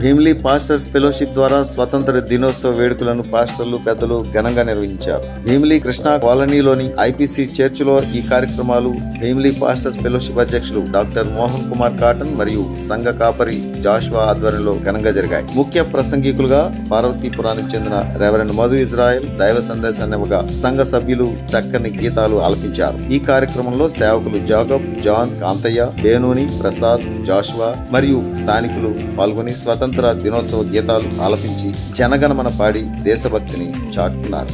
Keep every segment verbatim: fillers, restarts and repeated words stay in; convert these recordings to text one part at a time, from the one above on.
Bheemili pastors fellowship ద్వారా స్వతంత్ర దినోత్సవ వేడుకలను పాస్టర్లు పెద్దలు ఘనంగా నిర్వహించారు. భీమిలి కృష్ణా కాలనీలోని ఐపీసీ చర్చ్ లో ఈ కార్యక్రమాలు భీమిలి పాస్టర్స్ ఫెలోషిప్ అధ్యక్షులు డాక్టర్ మోహన్ కుమార్ కాటన్ మరియు సంఘ కాపరి జాషువా ఆధ్వర్యంలో ఘనంగా జరిగాయి. ముఖ్య ప్రసంగికులుగా పార్వతీపురానికి చెందిన రెవరెండ్ మధు ఇజ్రాయెల్ దైవ సందేశాన్ని ఇవ్వగా సంఘ సభ్యులు చక్కని గీతాలు ఆలపించారు. ఈ కార్యక్రమంలో సేవకులు Jacob, John, Kantayya, Benuni, Prasad, Joshua మరియు స్థానికులు పాల్గొని స్వతంత్ర దినోత్సవ గీతాలు ఆలపించి జనగణమన పాడి దేశభక్తిని చాటుకున్నారు.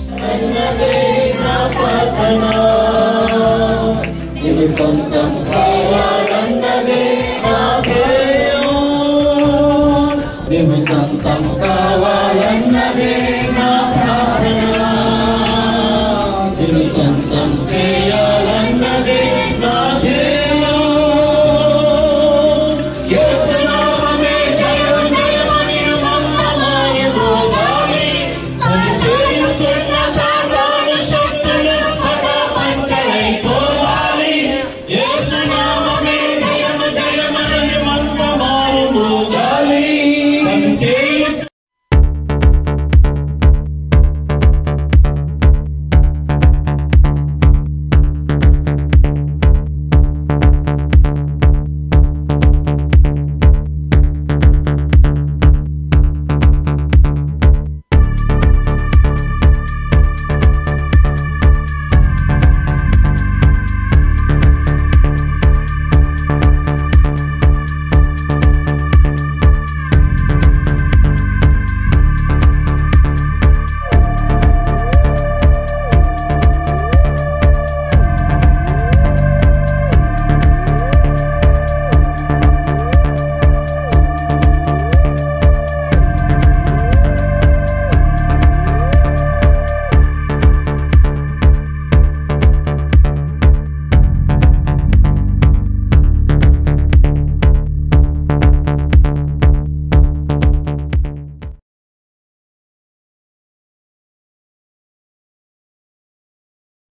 Deus Santo Cavalho